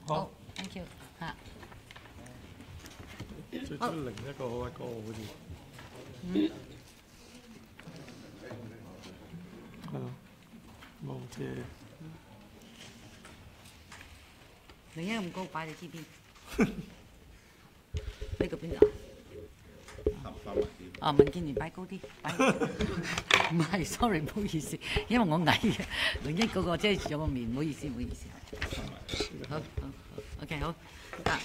好 ，thank you 嚇。 最多另一個好似。係咯，冇即係。 另一個咁高擺你知邊？呢個邊度？啊，民建聯擺高啲，擺唔係，sorry， 唔好意思，因為我矮嘅，另一嗰個即係有個面，唔好意思，唔好意思。好，OK， 好啊。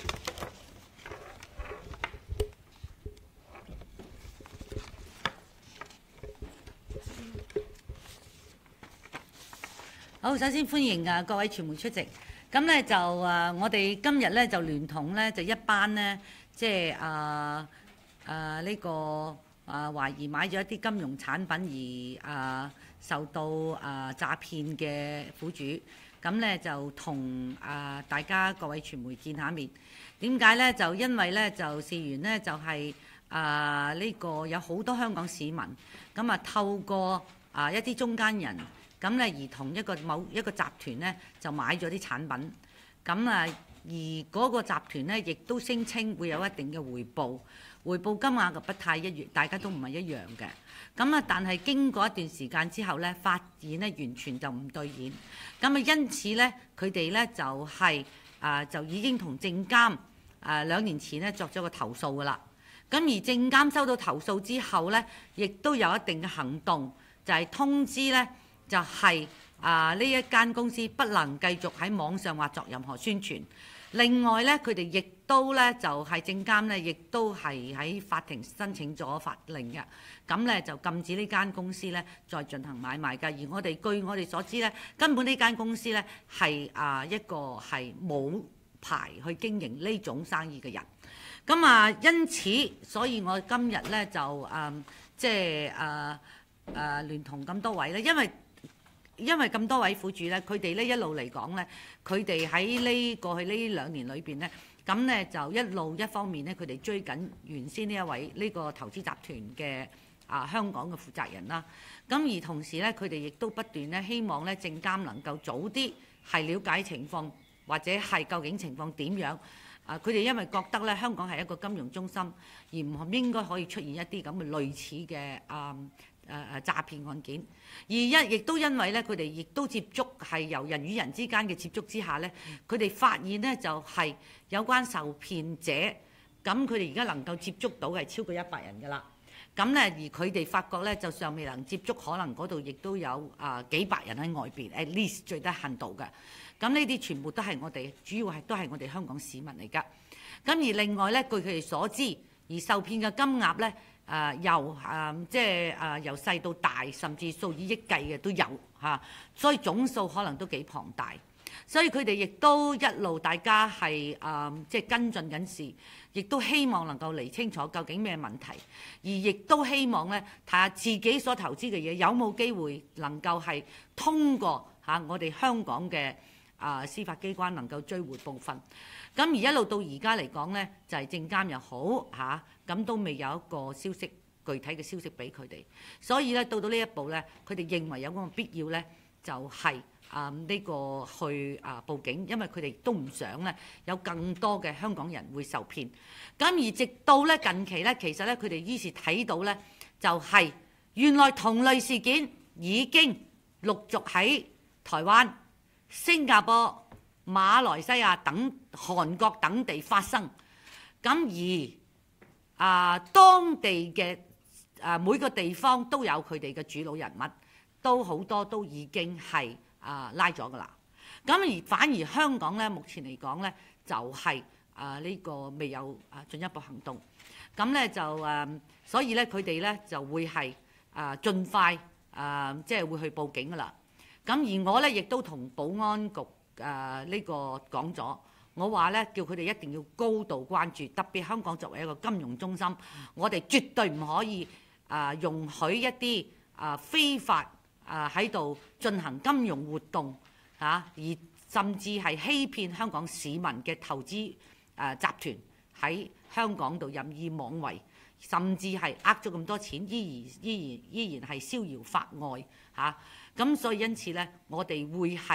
好，首先歡迎各位傳媒出席。咁咧就我哋今日咧就聯同咧就一班咧，即係呢個懷疑買咗一啲金融產品而受到詐騙嘅苦主。咁咧就同大家各位傳媒見下面。點解咧？就因為咧就事緣咧就係呢個有好多香港市民咁透過一啲中間人。咁咧而同某一個集團咧就買咗啲產品，咁而嗰個集團咧亦都聲稱會有一定嘅回報金額就不太一樣，大家都唔係一樣嘅。咁但係經過一段時間之後咧，發現咧完全就唔兌現。咁因此咧，佢哋咧就係就已經同證監2年前咧作咗個投訴㗎啦。咁而證監收到投訴之後咧，亦都有一定嘅行動，就係通知咧。就係呢一間公司不能繼續喺網上或作任何宣傳。另外咧，佢哋亦都咧就係證監咧，亦都係喺法庭申請咗法令嘅。咁咧就禁止呢間公司咧再進行買賣㗎。而據我哋所知咧，根本呢間公司咧係一個係冇牌去經營呢種生意嘅人。咁因此，所以我今日咧就即係聯同咁多位咧，因為咁多位苦主咧，佢哋咧一路嚟講咧，佢哋喺過去呢2年裏邊咧，咁咧就一方面咧，佢哋追緊原先呢一位呢個投資集團嘅香港嘅負責人啦。咁而同時咧，佢哋亦都不斷咧希望咧證監能夠早啲係了解情況，或者係究竟情況點樣。佢哋因為覺得咧香港係一個金融中心，而唔應該可以出現一啲咁嘅類似嘅詐騙案件，而亦都因為咧，佢哋亦都接觸係由人與人之間嘅接觸之下咧，佢哋發現咧就係有關受騙者，咁佢哋而家能夠接觸到係超過100人㗎啦。咁咧而佢哋發覺咧就尚未能接觸，可能嗰度亦都有幾百人喺外邊 ，at least 最低限度嘅。咁呢啲全部都係我哋主要都係我哋香港市民嚟㗎。咁而另外咧，據佢哋所知，而受騙嘅金額咧。由細到大，甚至數以億計嘅都有嚇，所以總數可能都幾龐大。所以佢哋亦都一路大家係即係跟進緊事，亦都希望能夠釐清楚究竟咩問題，而亦都希望咧睇下自己所投資嘅嘢有冇機會能夠係通過我哋香港嘅司法機關能夠追回部分。咁而一路到而家嚟講咧，就係證監又好咁都未有一個消息，具體嘅消息俾佢哋。所以咧到呢一步咧，佢哋認為有嗰個必要咧，就係呢個去報警，因為佢哋都唔想咧有更多嘅香港人會受騙。咁而直到咧近期咧，其實咧佢哋於是睇到咧，就係原來同類事件已經陸續喺台灣、新加坡、馬來西亞等韓國等地發生。咁而當地嘅每個地方都有佢哋嘅主腦人物，都好多都已經係拉咗㗎啦。咁而反而香港咧，目前嚟講咧，就係呢個未有進一步行動。咁咧就所以咧佢哋咧就會係盡快即係會去報警㗎啦。咁而我咧亦都同保安局呢個講咗。我話咧，叫佢哋一定要高度關注，特別香港作為一個金融中心，我哋絕對唔可以容許一啲非法喺度進行金融活動而甚至係欺騙香港市民嘅投資集團喺香港度任意妄為，甚至係咗咁多錢，依然係逍遙法外咁所以因此咧，我哋會係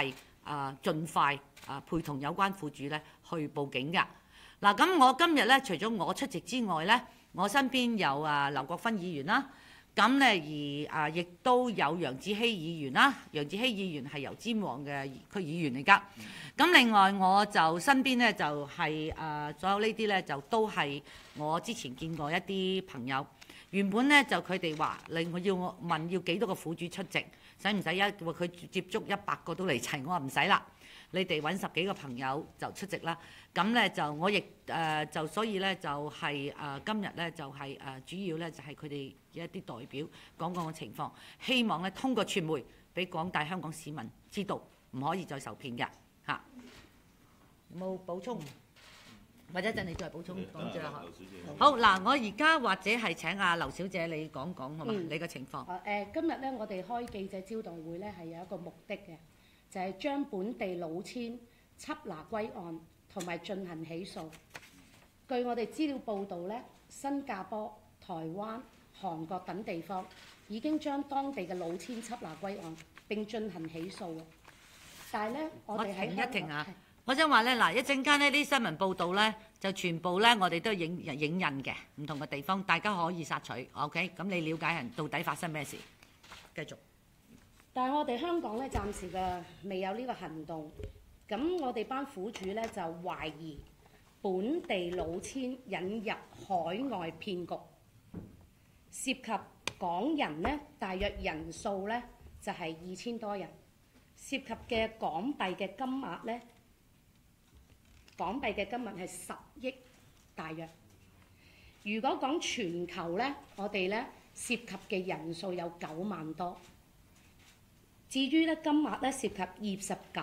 盡快陪同有關苦主咧去報警㗎。嗱，咁我今日咧除咗我出席之外咧，我身邊有劉國勳議員啦，咁咧而亦都有楊子希議員啦。楊子希議員係油尖旺嘅區議員嚟㗎。咁另外我就身邊咧就係所有呢啲咧就都係我之前見過一啲朋友。原本咧就佢哋話我要問要幾多個苦主出席，使唔使佢接觸100個都嚟齊？我話唔使啦，你哋揾10幾個朋友就出席啦。咁咧就我亦就所以咧就係今日咧就係主要咧就係佢哋一啲代表講個情況，希望咧通過傳媒俾廣大香港市民知道唔可以再受騙嘅嚇。有冇補充？或者陣你再補充講住啦。好嗱，我而家或者係請劉小姐你講講好嘛？你嘅情況。 今日咧，我哋開記者招待會咧，係有一個目的嘅，就係將本地老千緝拿歸案同埋進行起訴。據我哋資料報道咧，新加坡、台灣、韓國等地方已經將當地嘅老千緝拿歸案並進行起訴。但係咧，我哋喺停一停啊！我想話咧，嗱一陣間呢啲新聞報道咧，就全部咧我哋都影印嘅，唔同嘅地方，大家可以索取。OK， 咁你了解人到底發生咩事？繼續。 但係我哋香港咧，暫時嘅未有呢個行動。咁我哋班苦主咧就懷疑本地老千引入海外騙局，涉及港人呢，大約人數咧就係2000多人，涉及嘅港幣嘅金額咧。港幣嘅金額係10億大約。如果講全球咧，我哋咧涉及嘅人數有9萬多。至於咧金額咧涉及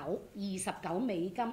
29美金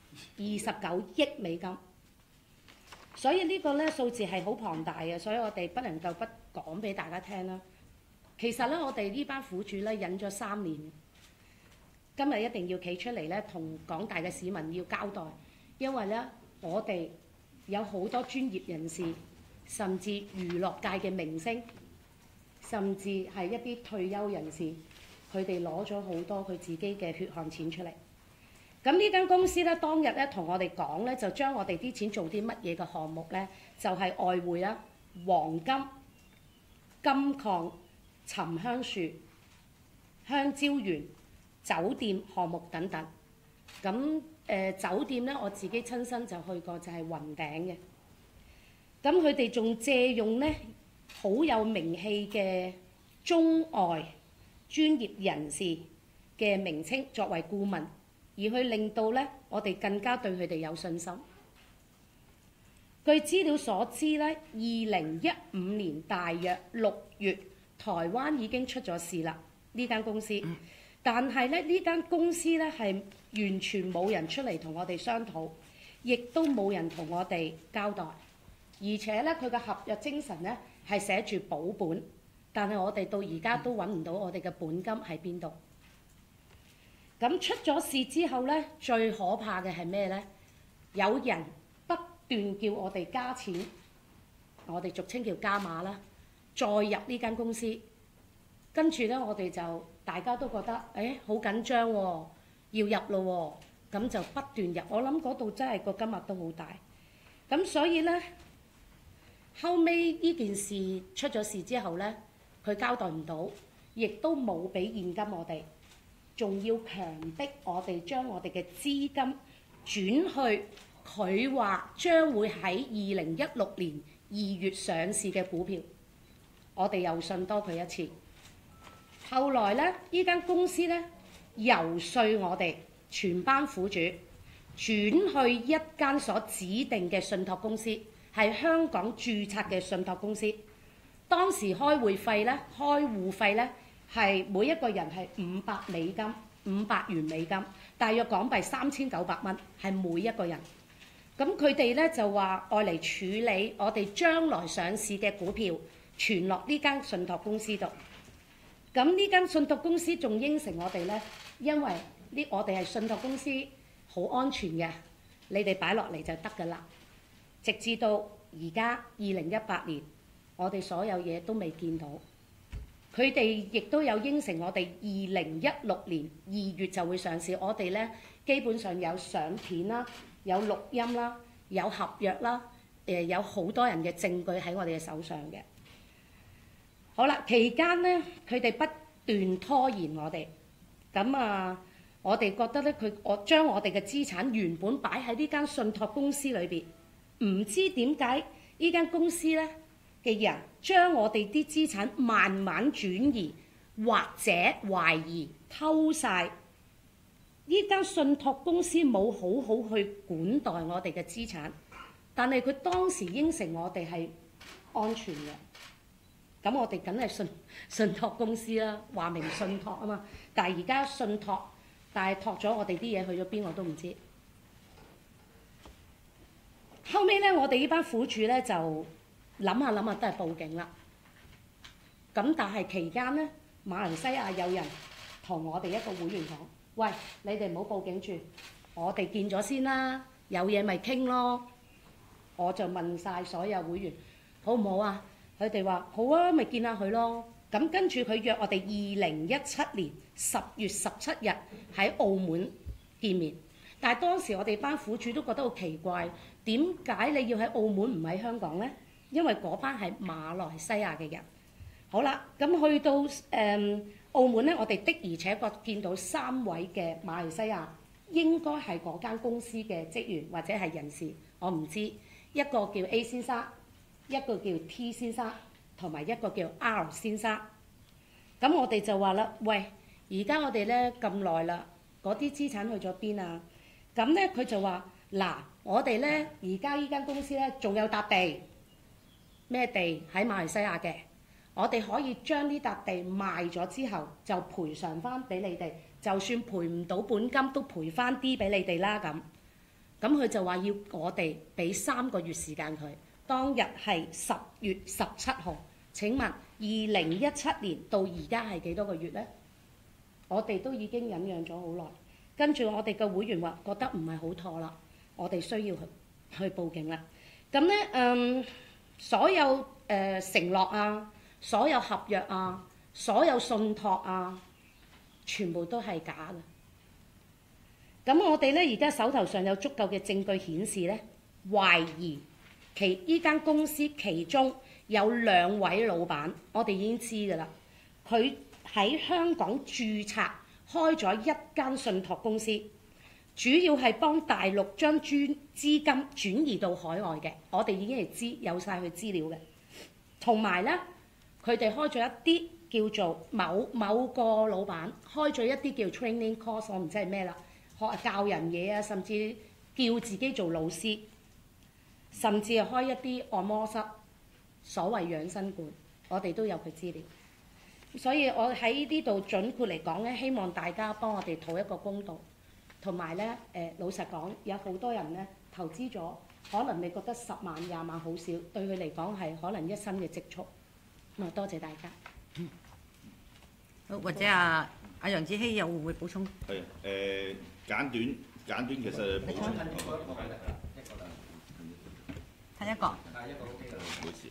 ，29億美金。所以呢個咧數字係好龐大嘅，所以我哋不能夠不講俾大家聽啦。其實咧，我哋呢班苦主咧忍咗3年，今日一定要企出嚟咧，同廣大嘅市民要交代。因為咧，我哋有好多專業人士，甚至娛樂界嘅明星，甚至係一啲退休人士，佢哋攞咗好多佢自己嘅血汗錢出嚟。咁呢間公司咧，當日咧同我哋講咧，就將我哋啲錢做啲乜嘢嘅項目咧，就係外匯啦、黃金、金礦、沉香樹、香蕉園、酒店項目等等。咁酒店咧，我自己親身就去過，就係雲頂嘅。咁佢哋仲借用咧好有名氣嘅中外專業人士嘅名稱作為顧問，而去令到咧我哋更加對佢哋有信心。據資料所知咧，2015年大約6月，台灣已經出咗事啦，呢間公司。但係咧呢間公司咧係完全冇人出嚟同我哋商討，亦都冇人同我哋交代，而且咧佢嘅合約精神咧係寫住保本，但係我哋到而家都揾唔到我哋嘅本金喺邊度。咁出咗事之後咧，最可怕嘅係咩咧？有人不斷叫我哋加錢，我哋俗稱叫加碼啦，再入呢間公司，跟住咧我哋就大家都覺得好緊張喎。要入咯喎，咁就不斷入。我諗嗰度真係個金額都好大，咁所以呢，後尾呢件事出咗事之後呢，佢交代唔到，亦都冇俾現金我哋，仲要強迫我哋將我哋嘅資金轉去佢話將會喺2016年2月上市嘅股票，我哋又信多佢一次。後來呢，呢間公司呢，遊說我哋全班苦主轉去一間所指定嘅信託公司，係香港註冊嘅信託公司。當時開會費咧、開戶費咧係每一個人係500美金、500元美金，大約港幣3900蚊，係每一個人。咁佢哋咧就話愛嚟處理我哋將來上市嘅股票，存落呢間信託公司度。咁呢間信託公司仲應承我哋咧。因為我哋係信託公司，好安全嘅，你哋擺落嚟就得㗎啦。直至到而家2018年，我哋所有嘢都未見到。 佢哋亦都有應承我哋2016年2月就會上市。我哋咧基本上有相片啦，有錄音啦，有合約啦，有好多人嘅證據喺我哋嘅手上嘅。好啦，期間咧佢哋不斷拖延我哋，咁啊，我哋覺得咧我將我哋嘅資產原本擺喺呢間信託公司裏邊，唔知點解呢間公司咧嘅人將我哋啲資產慢慢轉移，或者懷疑偷晒。呢間信託公司冇好好去管待我哋嘅資產，但係佢當時應承我哋係安全嘅。咁我哋梗係信託公司啦，話明信託啊嘛。但係而家信託，但係託咗我哋啲嘢去咗邊我都唔知。後尾咧，我哋呢班苦主咧就諗下諗下都係報警啦。咁但係期間咧，馬來西亞有人同我哋一個會員講：喂，你哋唔好報警住，我哋見咗先啦，有嘢咪傾咯。我就問晒所有會員，好唔好啊？佢哋話好啊，咪見下佢咯。咁跟住佢約我哋2017年10月17日喺澳門見面。但係當時我哋班苦主都覺得好奇怪，點解你要喺澳門唔喺香港呢？因為嗰班係馬來西亞嘅人。好啦，咁去到澳門呢，我哋的而且確見到3位嘅馬來西亞，應該係嗰間公司嘅職員或者係人士，我唔知。一個叫 A 先生，一個叫 T 先生，同埋一個叫 R 先生。咁我哋就話啦，喂，而家我哋咧咁耐啦，嗰啲資產去咗邊啊？咁咧佢就話嗱，我哋咧而家依間公司咧仲有笪地，咩地喺馬來西亞嘅，我哋可以將呢笪地賣咗之後就賠償翻俾你哋，就算賠唔到本金都賠翻啲俾你哋啦咁。咁佢就話要我哋俾3個月時間佢。當日係10月17號。請問2017年到而家係幾多個月呢？我哋都已經忍讓咗好耐。跟住我哋嘅會員話覺得唔係好妥啦，我哋需要去報警啦。咁呢，所有承諾啊，所有合約啊，所有信託啊，全部都係假嘅。咁我哋咧而家手頭上有足夠嘅證據顯示咧，懷疑呢間公司其中有2位老闆，我哋已經知㗎啦。佢喺香港註冊開咗一間信託公司，主要係幫大陸將資金轉移到海外嘅。我哋已經係有晒佢資料嘅。同埋咧，佢哋開咗一啲叫做某個老闆開咗一啲叫 training course， 我唔知係咩啦。學教人嘢啊，甚至叫自己做老師，甚至係開一啲按摩室，所謂養生館，我哋都有佢資料。所以我喺呢度準確嚟講咧，希望大家幫我哋討一個公道。同埋咧，老實講，有好多人咧投資咗，可能你覺得10萬、20萬好少，對佢嚟講係可能一生嘅積蓄。咁啊，多謝大家。 好，或者阿楊子希又會唔會補充？ 係簡短，其實補充。 睇一個。 冇事。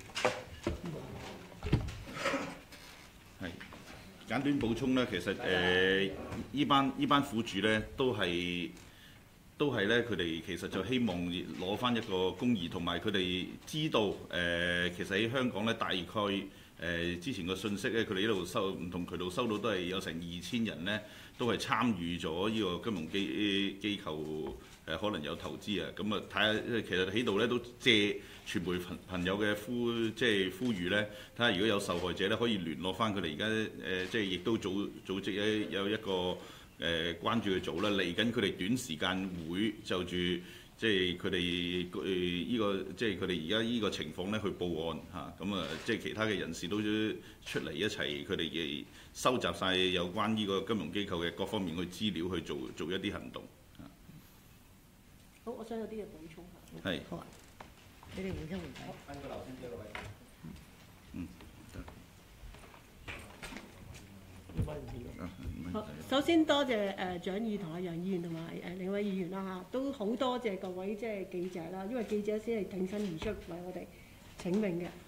係簡短補充咧，其實依班苦主咧都係咧，佢哋其實就希望攞翻一個公義，同埋佢哋知道其實喺香港咧大概之前個信息咧，佢哋一路唔同渠道收到都係有成2000人咧，都係參與咗呢個金融機構可能有投資啊。咁啊睇下，其實喺度咧都借傳媒朋友嘅呼籲咧，睇下如果有受害者咧，可以聯絡翻佢哋而家即係亦都組織有一個關注嘅組啦。嚟緊佢哋短時間會就住即係佢哋呢個即係佢哋而家呢個情況咧去報案嚇。咁啊即係其他嘅人士都出嚟一齊，佢哋收集晒有關呢個金融機構嘅各方面嘅資料去做一啲行動。 好，我想有啲嘢補充下。 係。 好啊。你哋互相回睇。 分個頭先幾位。 好，首先多謝蔣議同阿楊議員同埋另一位議員啦嚇，都好多謝各位即係記者啦，因為記者先係挺身而出為我哋請命嘅。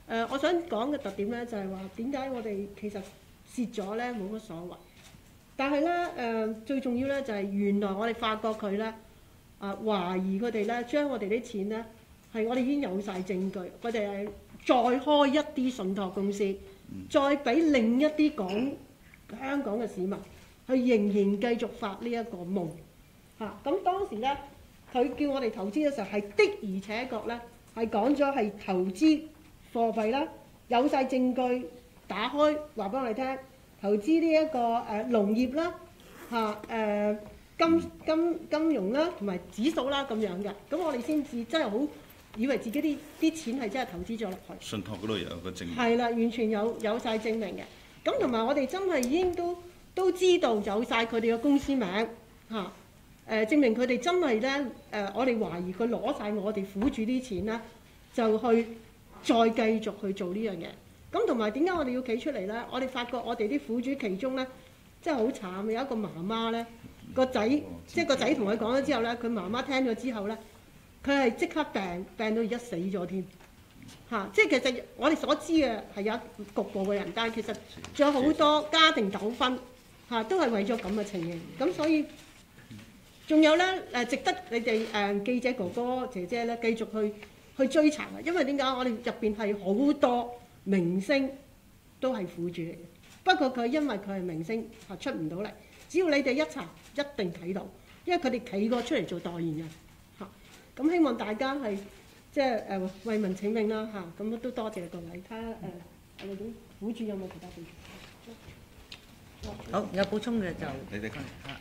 我想講嘅特點咧就係話點解我哋其實蝕咗咧冇乜所謂，但係咧最重要咧就係原來我哋發覺佢咧懷疑佢哋咧將我哋啲錢咧係我哋已經有晒證據，佢哋係再開一啲信託公司，再俾另一啲香港嘅市民去仍然繼續發呢一個夢嚇。咁當時咧佢叫我哋投資嘅時候係的而且確咧係講咗係投資貨幣啦，有晒證據打開話俾我哋聽，投資呢一個農業啦嚇金融啦同埋指數啦咁樣嘅，咁我哋先至真係好以為自己啲錢係真係投資咗落去。 信託嗰度有個證明。 係啦，完全有晒證明嘅。咁同埋我哋真係已經都知道有晒佢哋嘅公司名嚇。證明佢哋真係咧我哋懷疑佢攞晒我哋苦主啲錢咧，就去再繼續去做呢樣嘢。咁同埋點解我哋要企出嚟咧？我哋發覺我哋啲苦主其中咧，真係好慘。有一個媽媽咧，個仔即係個仔同佢講咗之後咧，佢媽媽聽咗之後咧，佢係即刻病到而家死咗添嚇。即係其實我哋所知嘅係有局部嘅人，但係其實仲有好多家庭糾紛嚇，都係為咗咁嘅情形。咁所以仲有咧值得你哋記者哥哥姐姐咧繼續去追查嘅，因為點解我哋入邊係好多明星都係苦主嚟嘅，不過佢因為佢係明星出唔到嚟，只要你哋一查一定睇到，因為佢哋企過出嚟做代言人嚇。咁希望大家係即係為民請命啦嚇，咁都多謝各位。睇下我哋啲苦主有冇其他補充？ 好，有補充嘅就你哋講。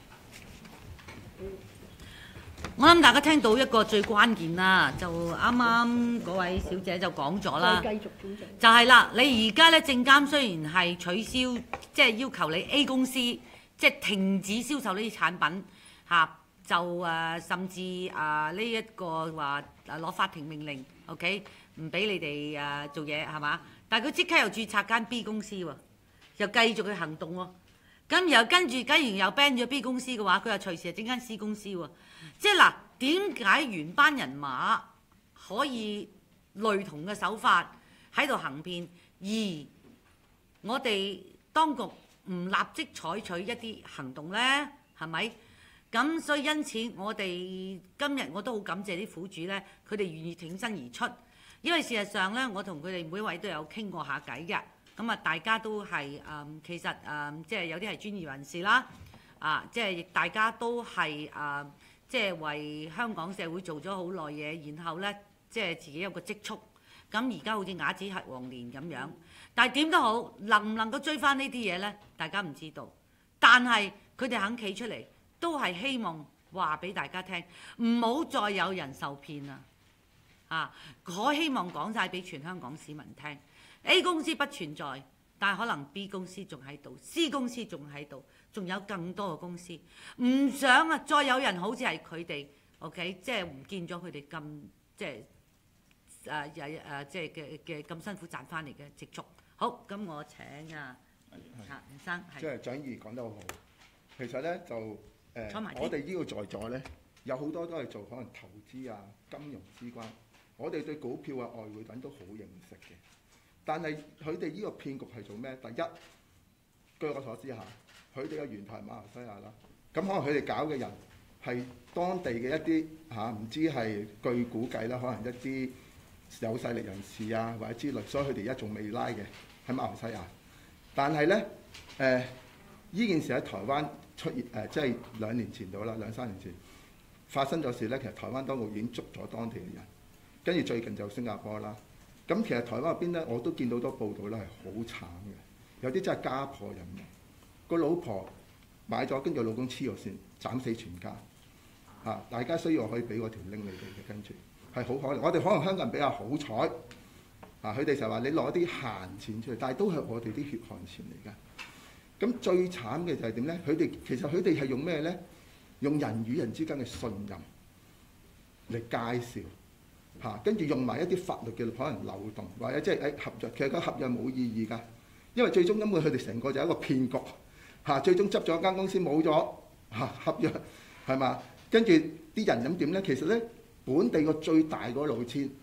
我諗大家聽到一個最關鍵啦，就啱啱嗰位小姐就講咗啦， 繼續觀眾就係啦，你而家咧證監雖然係取消，即係要求你 A 公司即係停止銷售呢啲產品嚇，就甚至呢一個話攞法庭命令 ，OK 唔俾你哋做嘢係嘛？但係佢即刻又註冊間 B 公司喎，又繼續去行動喎。咁又跟住，假如又 ban 咗 B 公司嘅話，佢又隨時係整間 C 公司喎。即係嗱，點解原班人馬可以類同嘅手法喺度行騙，而我哋當局唔立即採取一啲行動呢？係咪？咁所以因此，我哋今日我都好感謝啲苦主呢，佢哋願意挺身而出，因為事實上呢，我同佢哋每位都有傾過下偈嘅。咁啊，大家都係其實即係有啲係專業人士啦，即係大家都係即係為香港社會做咗好耐嘢，然後咧即係自己有個積蓄。咁而家好似啞子吃黃連咁樣，但係點都好，能唔能夠追翻呢啲嘢咧？大家唔知道，但係佢哋肯企出嚟，都係希望話俾大家聽，唔好再有人受騙啦！我希望講晒俾全香港市民聽。A 公司不存在，但係可能 B 公司仲喺度 ，C 公司仲喺度，仲有更多嘅公司。唔想再有人好似係佢哋 ，OK， 即係唔見咗佢哋咁即係即係嘅咁辛苦賺翻嚟嘅積蓄。好，咁我請吳生係。 即係蔣議員講得好好。其實咧就我哋呢個在座咧有好多都係做可能投資啊、金融之關，我哋對股票啊、外匯等都好認識嘅。但係佢哋呢個騙局係做咩？第一，據我所知下，佢哋嘅源頭係馬來西亞啦。咁可能佢哋搞嘅人係當地嘅一啲唔知係據估計啦，可能一啲有勢力人士啊或者之類，所以佢哋而家仲未拉嘅喺馬來西亞。但係咧呢件事喺台灣出現即係2年前到啦，2、3年前發生咗事咧。其實台灣當局已經捉咗當地嘅人，跟住最近就新加坡啦。咁其實台灣入邊咧，我都見到好多報道咧，係好慘嘅。有啲真係家破人亡，個老婆買咗，跟住老公黐咗線，斬死全家。大家需要我可以俾嗰條 link 你哋嘅，跟住係好可能。我哋可能香港人比較好彩，佢哋就話你攞啲閒錢出嚟，但係都係我哋啲血汗錢嚟㗎。咁最慘嘅就係點咧？其實佢哋係用咩咧？用人與人之間嘅信任嚟介紹。跟住用埋一啲法律嘅可能漏洞，或者即係合約，其實個合約冇意義㗎，因為最終根本佢哋成個就係一個騙局最終執咗間公司冇咗合約係嘛？跟住啲人咁點咧？其實咧本地個最大嗰老千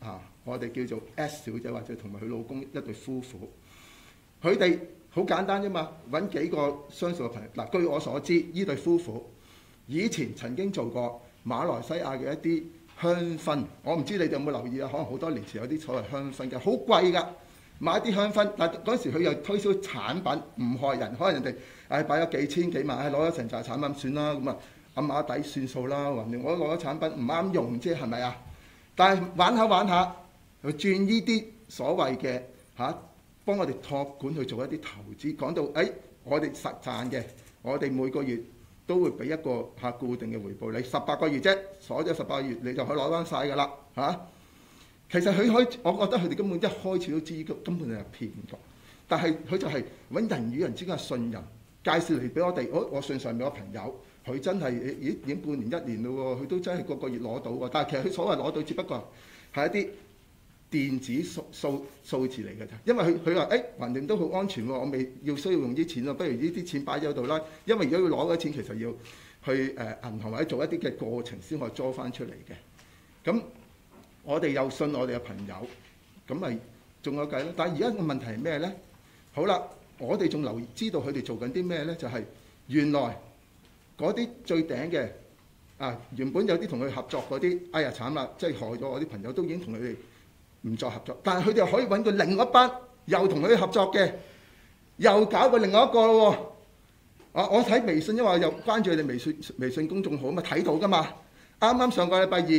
我哋叫做 S 小姐或者同埋佢老公一對夫婦，佢哋好簡單啫嘛，揾幾個相熟嘅朋友。嗱，據我所知，呢對夫婦以前曾經做過馬來西亞嘅一啲香薰，我唔知你哋有冇留意啊？可能好多年前有啲所謂香薰嘅，好貴㗎，買啲香薰，但嗰時佢又推銷產品唔害人，可能人哋擺咗幾千幾萬，攞咗成紮產品算啦，咁啊暗碼底算數啦，橫掂我攞咗產品唔啱用啫，係咪啊？但係玩下玩下，佢轉呢啲所謂嘅幫我哋託管去做一啲投資，講到我哋實賺嘅，我哋每個月都會俾一個固定嘅回報你，18個月啫，鎖咗18個月你就可以攞翻晒㗎啦嚇。其實佢可以，我覺得佢哋根本一開始都知根本就係騙局，但係佢就係揾人與人之間嘅信任，介紹嚟俾我哋。我信上面個朋友，佢真係已經半年1年咯喎，佢都真係個月攞到喎。但係其實佢所謂攞到，只不過係一啲電子數字嚟嘅啫。因為佢話橫掂都好安全喎，我未要需要用啲錢咯，不如呢啲錢擺咗度啦。因為如果要攞嗰啲錢，其實要去銀行或者做一啲嘅過程先可以捉翻出嚟嘅。咁我哋又信我哋嘅朋友，咁咪仲有計咯。但係而家個問題係咩咧？好啦，我哋仲知道佢哋做緊啲咩咧？就係原來嗰啲最頂嘅原本有啲同佢合作嗰啲，哎呀慘啦，即係害咗我啲朋友，都已經同佢哋唔再合作。但係佢哋可以揾到另一班又同佢合作嘅，又搞過另外一個咯喎。我睇微信，因為又關注佢哋微信公眾號啊嘛，睇到噶嘛。啱啱上個禮拜二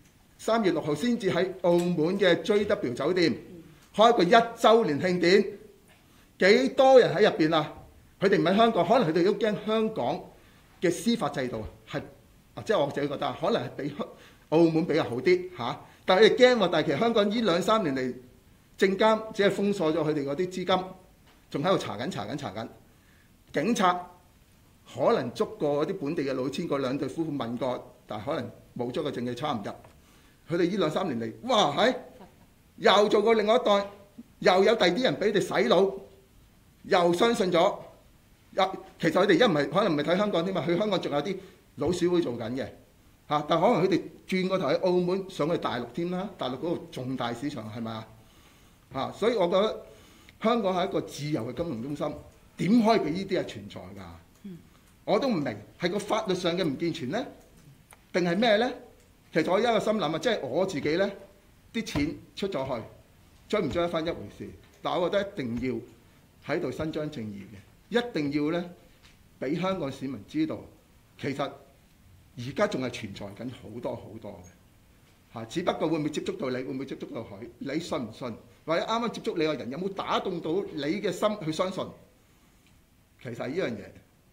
3月6號先至喺澳門嘅 JW 酒店開個1週年慶典，幾多人喺入邊啊？佢哋唔喺香港，可能佢哋都驚香港嘅司法制度係即係我自己覺得可能係比澳門比較好啲嚇。但係佢哋驚喎，但係其實香港呢2-3年嚟，證監只係封鎖咗佢哋嗰啲資金，仲喺度查緊。警察可能捉過嗰啲本地嘅老千，嗰2對夫婦問過，但係可能冇咗個證據抄唔入。佢哋呢2-3年嚟，哇又做過另外一代，又有第二啲人俾佢哋洗腦，又相信咗。其實佢哋可能唔係睇香港添嘛，去香港仲有啲老鼠會做緊嘅但可能佢哋轉個頭喺澳門上去大陸添啦，大陸嗰度仲大市場係咪啊？所以我覺得香港係一個自由嘅金融中心，點可以俾呢啲係存在㗎？我都唔明係個法律上嘅唔健全呢，定係咩呢？其實我有一個心諗即係我自己呢啲錢出咗去，追唔追得翻一回事。但我覺得一定要喺度伸張正義嘅，一定要呢俾香港市民知道，其實而家仲係存在緊好多嘅只不過會唔會接觸到你，會唔會接觸到佢？你信唔信？或者啱啱接觸你個人有冇打動到你嘅心去相信？其實係呢樣嘢。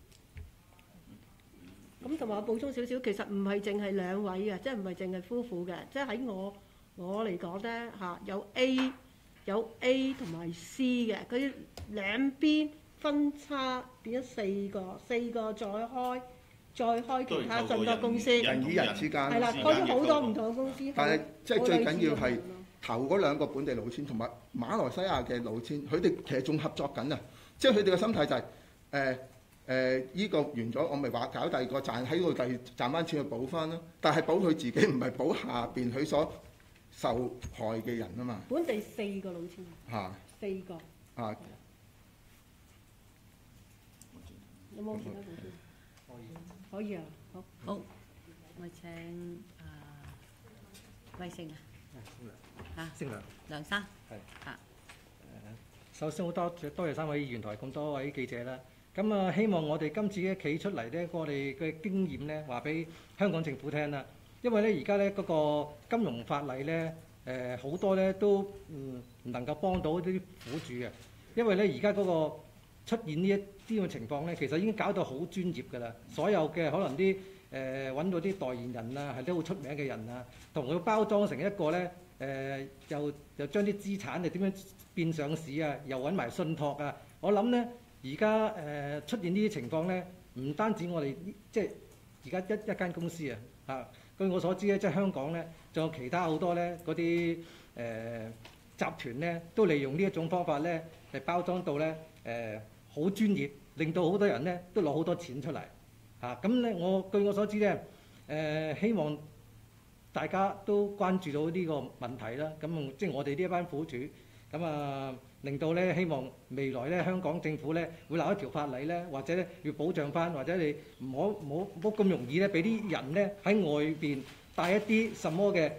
咁同埋我補充少少，其實唔係淨係2位嘅，即係唔係淨係夫婦嘅，即係喺我嚟講咧有 A 同埋 C 嘅，佢兩邊分叉變咗4個再開其他信託公司， 人與人之間係啦，開咗好多唔同嘅公司。 但係即係最緊要係頭嗰2個本地老千同埋馬來西亞嘅老千，佢哋其實仲合作緊啊！即係佢哋嘅心態就係依個完咗，我咪話搞第2個賺喺度賺翻錢去補翻咯。但係補佢自己，唔係補下邊佢所受害嘅人啊嘛。 本地4個老千4個有冇其他補充？可以啊， 好，我請魏姓姓梁， 梁生首先好多謝3位議員同埋咁多位記者啦。咁希望我哋今次企出嚟咧，我哋嘅經驗咧，話俾香港政府聽啦。因為咧而家咧嗰個金融法例咧，好多咧都唔能夠幫到啲苦主嘅。因為咧而家嗰個出現呢一啲咁嘅情況咧，其實已經搞到好專業㗎啦。所有嘅可能啲揾到啲代言人啊，係啲好出名嘅人啊，同佢包裝成一個咧又將啲資產又點樣變上市啊，又揾埋信託啊。我諗咧而家出現呢啲情況咧，唔單止我哋即係而家一間公司啊據我所知咧，即係香港咧仲有其他好多咧嗰啲集團咧，都利用呢一種方法咧係包裝到咧好專業，令到好多人咧都攞好多錢出嚟咁咧。據我所知咧希望大家都關注到呢個問題啦。咁即係我哋呢一班苦主，咁令到咧希望未來咧香港政府咧會立一條法例咧，或者咧要保障翻，或者你唔好咁容易咧俾啲人咧喺外邊帶一啲什麼嘅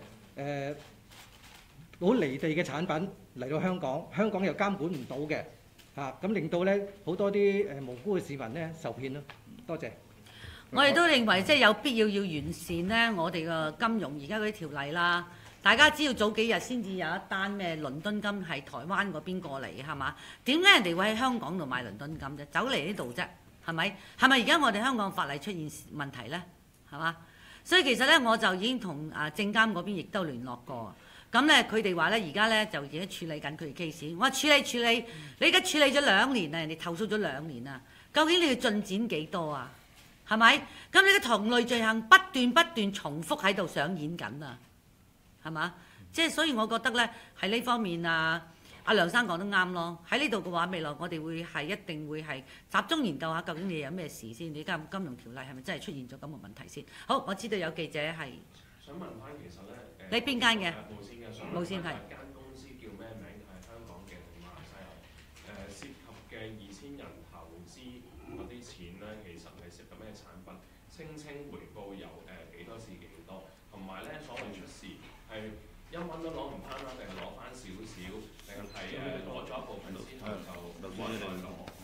好離地嘅產品嚟到香港，香港又監管唔到嘅咁令到咧好多啲無辜嘅市民咧受騙咯。多謝。 我哋都認為即係有必要完善咧我哋嘅金融而家嗰啲條例啦。大家知道早幾日先至有一單咩倫敦金係台灣嗰邊過嚟係嘛？點解人哋會喺香港度買倫敦金啫？走嚟呢度啫，係咪？係咪而家我哋香港法例出現問題咧？係嘛？所以其實咧我就已經同證監嗰邊亦都聯絡過。咁咧佢哋話咧而家咧就而家處理緊佢哋 case。我話處理，你而家處理咗2年啦，人哋投訴咗2年啦，究竟你嘅進展幾多啊？係咪？咁你嘅同類罪行不斷重複喺度上演緊啊！係嘛？即係所以我覺得咧喺呢方面阿梁生講得啱咯。喺呢度嘅話，未來我哋會係一定會係集中研究下究竟你有咩事先。你金融條例係咪真係出現咗咁嘅問題先？好，我知道有記者係想問翻其實咧你邊間嘅？ 無線係。 係間公司叫咩名？係香港嘅定馬來西亞？涉及嘅2000人投資嗰啲錢咧，其實係涉及咩產品？聲稱回報有幾多至幾多？同埋咧所謂出事係一蚊都攞唔翻啦，定係攞翻少少，定係攞咗一部分先後就冇再攞？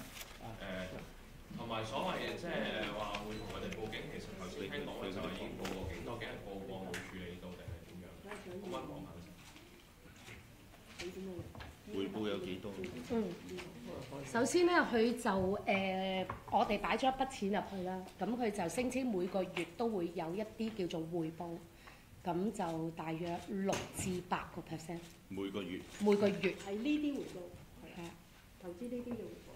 同埋所謂即係話會同佢哋報警，其實頭先聽講咧就係已經報過幾多，幾人報過冇處理到定係點樣？可唔可以講下先？ 回報有幾多？ 首先咧，佢就我哋擺咗一筆錢入去啦，咁佢就聲稱每個月都會有一啲叫做回報，咁就大約6至8%。 每個月。 每個月。 係呢啲回報，係投資呢啲嘅回報。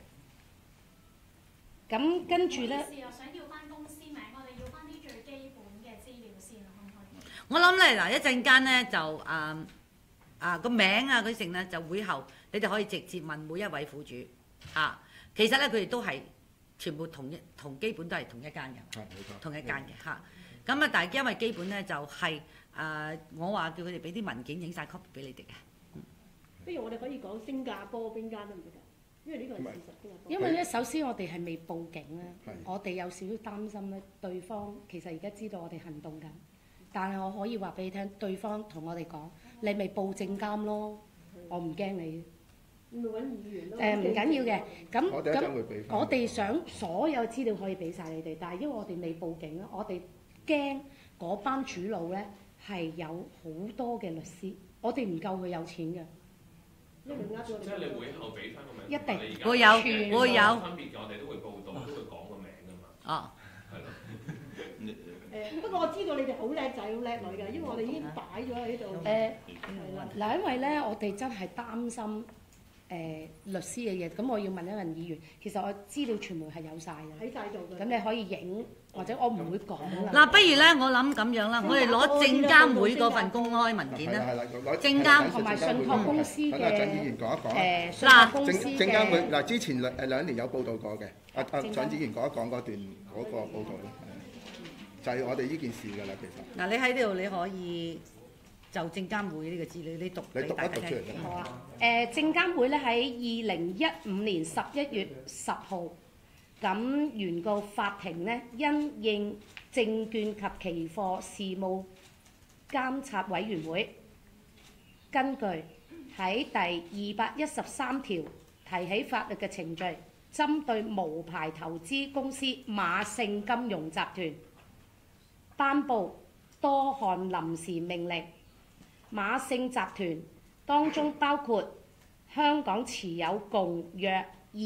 咁跟住咧， 又想要翻公司名，我哋要翻啲最基本嘅資料先，可唔可以？ 我諗咧嗱，一陣間咧就個名嗰啲剩咧就會後，你哋可以直接問每一位苦主其實咧佢哋都係全部同基本都係同一間嘅，同一間嘅咁但係因為基本咧就係我話叫佢哋俾啲文件影晒 copy 俾你哋嘅。 不如我哋可以講新加坡邊間都唔得㗎，因為呢個係事實。 因為咧，首先我哋係未報警咧，我哋有少少擔心咧，對方其實而家知道我哋行動緊，但係我可以話俾你聽，對方同我哋講，你咪報證監咯，我唔驚你。 你咪揾議員咯。 唔緊要嘅，咁我哋想想所有資料可以俾晒你哋，但係因為我哋未報警啦，我哋驚嗰班主腦咧係有好多嘅律師，我哋唔夠佢有錢嘅。 即係你會後俾翻個名， 一定會有分別嘅，我哋都會報道，都會講個名㗎嘛。 哦， 係咯。 不過我知道你哋好叻仔好叻女㗎，因為我哋已經擺咗喺度。 係啦，嗱，因為咧我哋真係擔心律師嘅嘢，咁我要問一問議員，其實我資料傳媒係有晒嘅， 喺晒度嘅。 咁你可以影，或者我唔會講啦。 嗱，不如咧，我諗咁樣啦，我哋攞證監會嗰份公開文件啦，證監同埋信託公司嘅等陣議員講一講。 信託公司嘅證監會嗱，之前兩年有報道過嘅，蔣議員講一講嗰段嗰個報道咧，就係我哋呢件事㗎啦，其實。 嗱，你喺呢度你可以就證監會呢個資料，你讀俾大家聽。 好啊，證監會咧喺2015年11月10號，咁原告法庭咧因應證券及期貨事務監察委員會根據喺第213條提起法律嘅程序，針對無牌投資公司馬勝金融集團頒布多項臨時命令。馬勝集團當中包括香港持有共約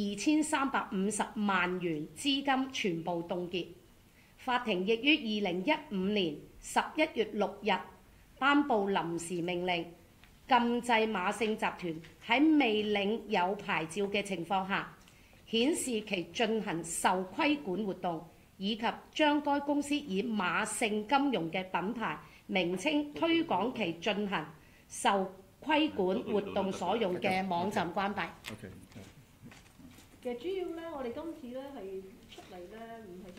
2350萬元資金全部凍結。法庭亦於2015年11月6日頒布臨時命令，禁制馬勝集團喺未領有牌照嘅情況下，顯示其進行受規管活動，以及將該公司以馬勝金融嘅品牌名稱推廣其進行受規管活動所用嘅網站關閉。 其實主要咧，我哋今次咧係出嚟咧，唔係淨係馬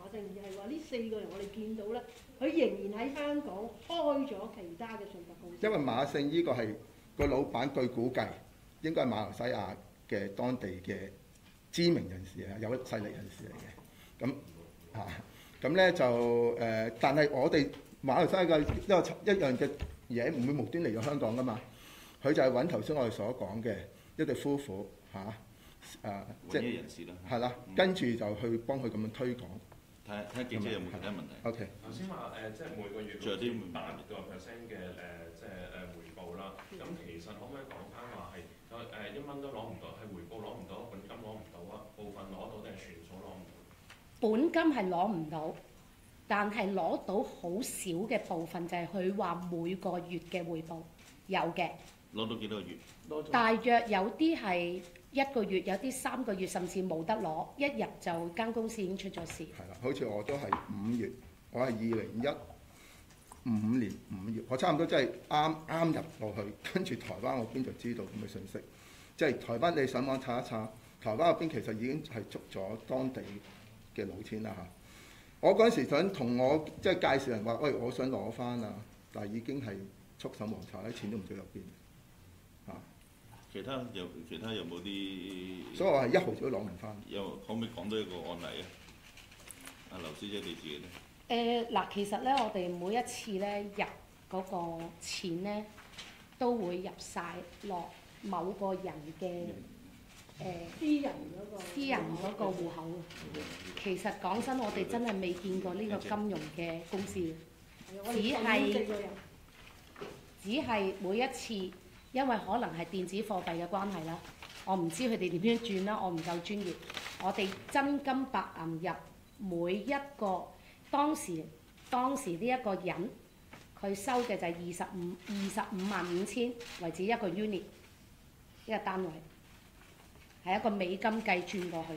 馬勝，而係話呢4個人我哋見到咧，佢仍然喺香港開咗其他嘅信託公司。 因為馬勝呢個係個老闆，據估計應該係馬來西亞嘅當地嘅知名人士啊，有勢力人士嚟嘅。咁咧就但係我哋馬來西亞嘅一樣嘅嘢唔會無端嚟到香港噶嘛。佢就係揾頭先我哋所講嘅一對夫婦即係人士啦，係啦，跟住就去幫佢咁樣推廣。睇記者有冇其他問題 ？OK。 頭先話即係每個月仲有啲8% 嘅即係回報啦。咁其實可唔可以講翻話係1蚊都攞唔到，係回報攞唔到，本金攞唔到啊？部分攞到定係全數攞唔到？ 本金係攞唔到，但係攞到好少嘅部分，就係佢話每個月嘅回報有嘅。 攞到幾多個月？ 大約有啲係1個月，有啲3個月，甚至冇得攞，一入就間公司已經出咗事。 係啦，好似我都係5月，我係2015年5月，我差唔多真係啱入落去，跟住台灣嗰邊就知道咁嘅信息。即係台灣你上網查一查，台灣嗰邊其實已經係捉咗當地嘅老千啦嚇。我嗰陣時想同我即係介紹人話，喂，我想攞翻啊，但係已經係束手無策，啲錢都唔知入邊。 其他有冇啲？ 所以我係1毫子都攞唔翻。 可唔可以講多一個案例啊？阿劉小姐你自己咧？ 嗱，其實咧，我哋每一次咧入嗰個錢咧，都會入晒落某個人嘅私人嗰個戶口。其實講真，我哋真係未見過呢個金融嘅公司，只係每一次。因為可能係電子貨幣嘅關係啦，我唔知佢哋點樣轉啦，我唔夠專業。我哋真金白銀入每一個當時呢一個人，佢收嘅就係255000為止一個 unit 一個單位，係一個美金計轉過去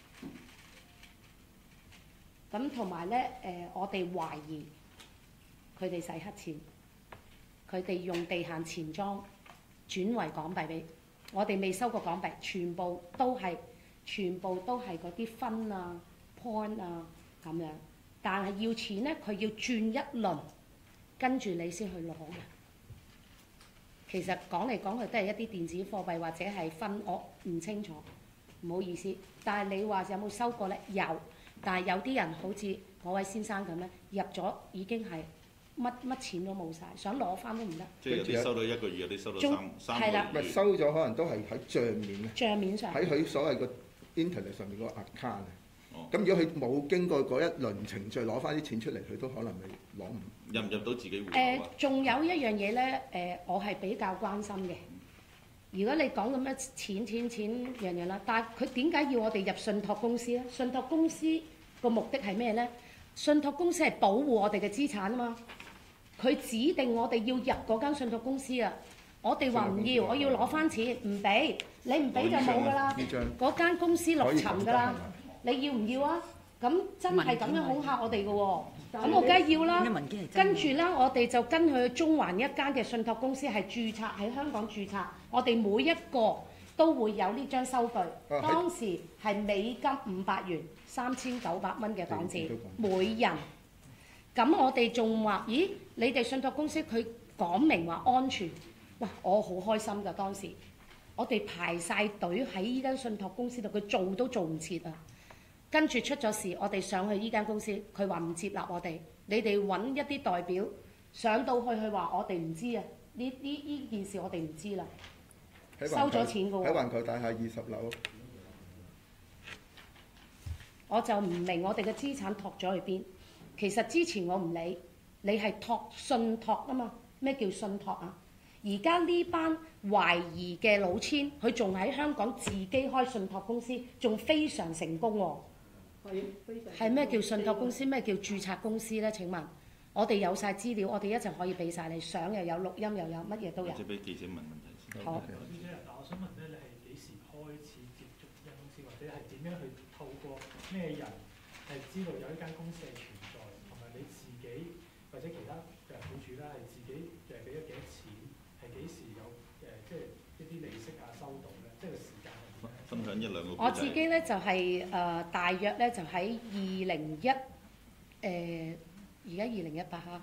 嘅。咁同埋咧，我哋懷疑佢哋洗黑錢，佢哋用地限錢莊轉為港幣俾我哋，未收過港幣，全部都係嗰啲分啊、point 啊咁樣。但係要錢咧，佢要轉一輪，跟住你先去攞嘅。其實講嚟講去都係一啲電子貨幣或者係分，我唔清楚，唔好意思。但係你話有冇收過咧？有，但係有啲人好似嗰位先生咁咧，入咗已經係。乜錢都冇晒，想攞翻都唔得。 即係有啲收到1個月，有啲收到3個月。 咪收咗可能都係喺帳面帳面上。喺佢所謂個 internet 上面嗰個 account 啊。咁如果佢冇經過嗰一輪程序攞翻啲錢出嚟，佢都可能咪攞唔入唔入到自己戶口啊？ 仲有一樣嘢咧，我係比較關心嘅。如果你講咁樣錢樣嘢啦，但係佢點解要我哋入信託公司咧？信託公司個目的係咩咧？信託公司係保護我哋嘅資產啊嘛。佢指定我哋要入嗰間信託公司啊！我哋話唔要，我要攞翻錢，唔俾你唔俾就冇㗎啦。嗰間公司落沉㗎啦，你要唔要啊？咁真係咁樣恐嚇我哋㗎喎，咁我梗係要啦。跟住啦，我哋就跟佢去中環一間嘅信託公司係註冊喺香港註冊，我哋每一個都會有呢張收據。當時係美金500元，3900蚊嘅港紙每人。咁我哋仲話：咦，你哋信託公司佢講明話安全，哇！我好開心㗎當時，我哋排晒隊喺依間信託公司度，佢做都做唔切啊！跟住出咗事，我哋上去依間公司，佢話唔接納我哋，你哋揾一啲代表上到去，佢話我哋唔知啊！呢件事我哋唔知啦，收咗錢㗎喎。 喺環球大廈20樓。 我就唔明我哋嘅資產託咗去邊。其實之前我唔理，你係託信託啊嘛？咩叫信託啊？而家呢班懷疑嘅老千，佢仲喺香港自己開信託公司，仲非常成功喎。係咩叫信託公司？咩叫註冊公司呢？請問我哋有晒資料，我哋一陣可以俾晒你，相又有，錄音又有，乜嘢都有。 或者俾記者問問題先。 好。 記者，但我想問咧，你係幾時開始接觸呢間公司，或者係點樣去透過咩人係知道有呢間公司係存在，同埋你自己或者其他僱主啦，係自己俾咗幾多錢，係幾時有即係一啲利息啊收到咧？即係個時間係點樣？ 分享1-2個。 我自己咧就係大約咧就喺2015 而家2018嚇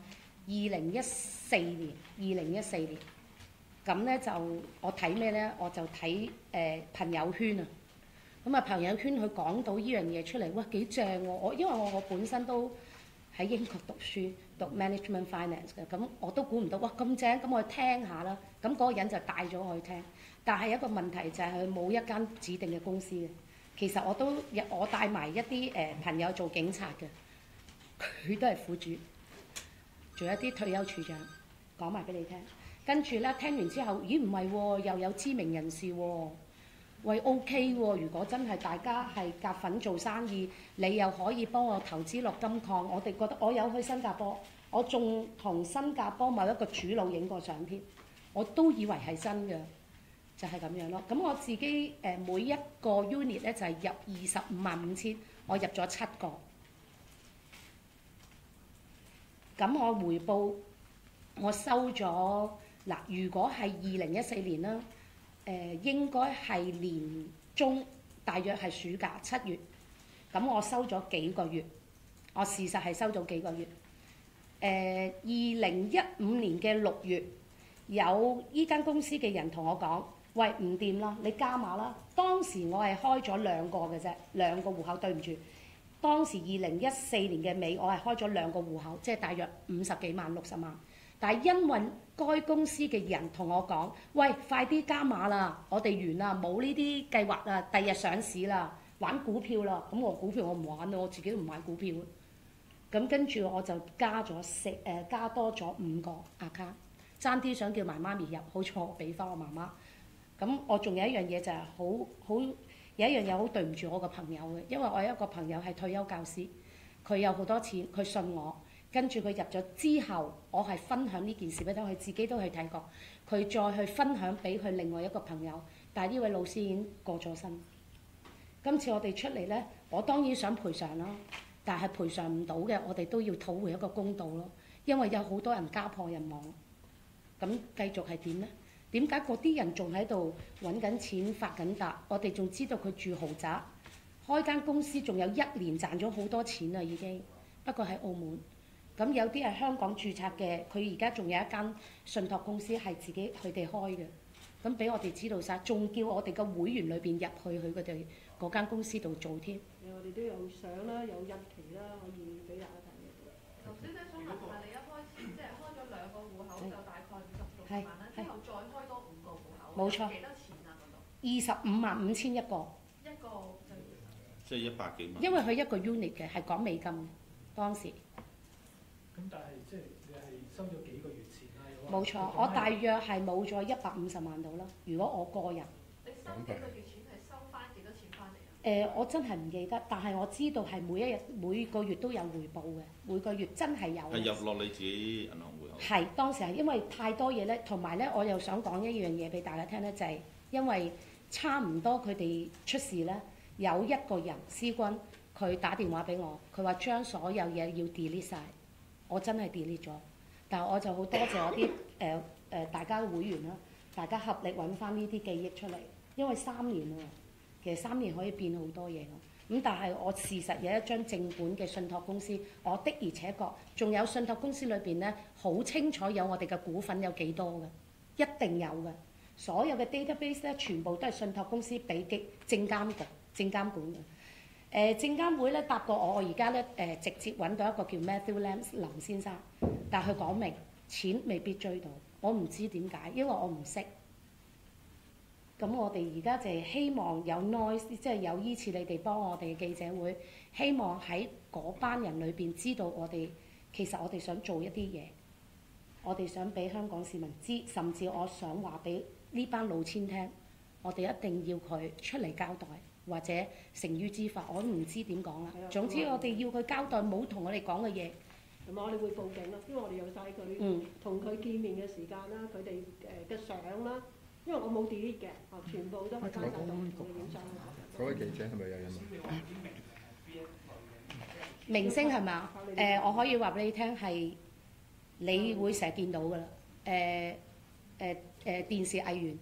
，2014年，咁咧就我睇咩咧？我就睇朋友圈啊。咁啊朋友圈佢講到依樣嘢出嚟，哇幾正喎！因為我本身都喺英國讀書，讀 management finance 嘅，咁我都估唔到，哇咁正，咁我去聽下啦。咁嗰個人就帶咗我去聽，但係一個問題就係佢冇一間指定嘅公司嘅。其實我帶埋一啲朋友做警察嘅，佢都係苦主，做一啲退休處長，講埋俾你聽。跟住咧聽完之後，咦唔係喎，又有知名人士喎，喂 OK 喎。如果真係大家係夾份做生意，你又可以幫我投資落金礦，我哋覺得我有去新加坡，我仲同新加坡某一個主腦影過相添，我都以為係真嘅。就係咁樣咯。咁我自己每一個 unit 咧就係入255000，我入咗7個。咁我回報我收咗嗱，如果係2014年啦，應該係年中，大約係暑假7月。咁我收咗幾個月，我事實係收咗幾個月。2015年嘅6月，有依間公司嘅人同我講。喂，唔掂啦，你加碼啦！當時我係開咗2個嘅啫，2個戶口，對唔住。當時2014年嘅尾，我係開咗2個戶口，即係大約50幾萬、60萬。但係因為該公司嘅人同我講：喂，快啲加碼啦！我哋完啦，冇呢啲計劃啦，第日上市啦，玩股票啦。咁我股票我唔玩啦，我自己都唔買股票。咁跟住我就加多咗5個 account， 爭啲想叫埋媽咪入，好彩我俾翻我媽媽。咁我仲有一樣嘢就係有一樣嘢好對唔住我個朋友嘅，因為我有一個朋友係退休教師，佢有好多錢，佢信我，跟住佢入咗之後，我係分享呢件事俾佢，佢自己都去睇過，佢再去分享俾佢另外一個朋友，但係呢位老師已經過咗身。今次我哋出嚟呢，我當然想賠償啦，但係賠償唔到嘅，我哋都要討回一個公道咯，因為有好多人家破人亡，咁繼續係點呢？點解嗰啲人仲喺度揾緊錢發緊達？我哋仲知道佢住豪宅，開間公司仲有1年賺咗好多錢啦已經。不過喺澳門，咁有啲係香港註冊嘅，佢而家仲有一間信託公司係自己佢哋開嘅。咁俾我哋知道晒，仲叫我哋個會員裏邊入去佢哋嗰間公司度做添。 我哋都有相啦，有日期啦，可以俾大家睇嘅。 劉小姐想問下你一開始即係開咗2個戶口，就大概50-60萬啦，之後再開多5個戶口， 冇錯， 幾多錢啊嗰度 ？255000一個。 一個就即係100幾萬。 因為佢一個 unit 嘅係講美金嘅當時。 咁但係即係你係收咗幾個月錢啦？ 冇錯，我大約係冇咗150萬到啦。如果我個人。 你收幾個月錢係收翻幾多錢翻嚟啊？ 我真係唔記得，但係我知道係每個月都有回報嘅，每個月真係有。 係入落你自己銀行戶口。係當時係因為太多嘢咧，同埋咧我又想講一樣嘢俾大家聽咧，就係因為差唔多佢哋出事咧，有一個人司君佢打電話俾我，佢話將所有嘢要 delete 晒，我真係 delete 咗，但係我就好多謝我啲大家會員啦，大家合力揾翻呢啲記憶出嚟，因為3年喎。其實3年可以變好多嘢咯，咁但係我事實有一張正本嘅信託公司，我的而且確仲有信託公司裏邊咧，好清楚有我哋嘅股份有幾多嘅，一定有嘅。所有嘅 database 咧，全部都係信託公司俾證監管嘅。證監會咧答過我而家咧直接揾到一個叫 Matthew Lam 林先生，但係佢講明錢未必追到，我唔知點解，因為我唔識。咁我哋而家就係希望有 noise， 即係有依次你哋幫我哋嘅記者會，希望喺嗰班人裏邊知道我哋其實我哋想做一啲嘢，我哋想俾香港市民知，甚至我想話俾呢班老千聽，我哋一定要佢出嚟交代，或者繩於之法，我都唔知點講啦。總之我哋要佢交代，冇同我哋講嘅嘢。 同埋我哋會報警啦，因為我哋有晒佢同佢見面嘅時間啦，佢哋嘅相啦。因為我冇 delete 嘅，全部都係翻晒到嘅影相。 嗰位記者係咪有人問？ 明星係嘛？我可以話俾你聽係，你會成日見到㗎啦。電視藝員。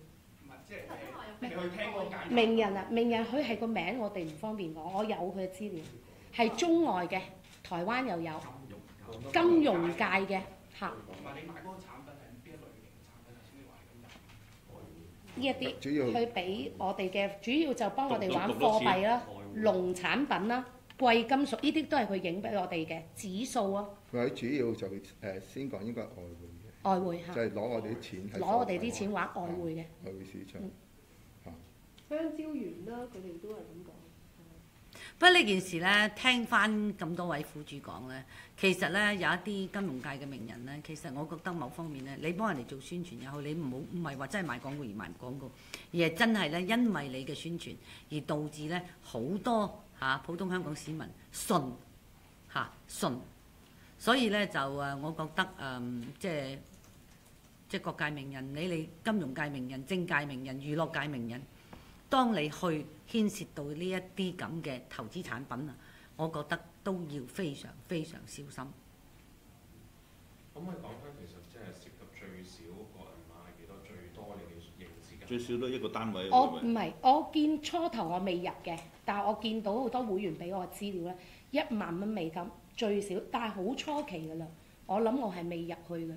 名人啊，名人佢係個名，我哋唔方便講。我有佢嘅資料，係中外嘅， 台灣又有金融界嘅嚇。 你買嗰個產品係邊一類型嘅產品？頭先你話係咁入呢一啲主要去俾我哋嘅，主要就幫我哋玩貨幣啦、農產品啦、貴金屬呢啲都係佢影俾我哋嘅指數啊。 佢主要就先講應該係外匯嚇， 就係攞我哋啲錢係攞我哋啲錢玩外匯嘅外匯市場嚇。 香蕉園啦，佢哋都係咁講。 不過呢件事咧，聽翻咁多位苦主講咧，其實咧有一啲金融界嘅名人咧，其實我覺得某方面咧，你幫人哋做宣傳又好，你唔係話真係賣廣告而賣廣告，而係真係咧因為你嘅宣傳而導致咧好多普通香港市民信，所以咧就我覺得即係各界名人，你哋金融界名人、政界名人、娛樂界名人。當你去牽涉到呢一啲咁嘅投資產品啊，我覺得都要非常非常小心。 可唔可以講翻其實即係涉及最少個人碼係幾多？最多你嘅認知嘅？ 最少都一個單位。 我唔係，我見初頭我未入嘅，但係我見到好多會員俾我嘅資料咧，1萬蚊美金最少，但係好初期㗎啦。我諗我係未入去嘅。